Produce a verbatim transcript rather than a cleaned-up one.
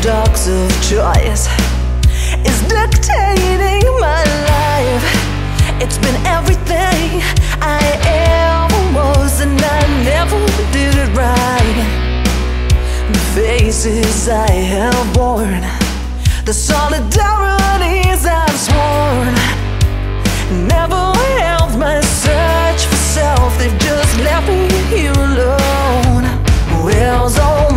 paradox of choice is dictating my life. It's been everything I ever was, and I never did it right. The faces I have worn, the solidarities I've sworn, never helped my search for self. They've just left me here alone. Where's all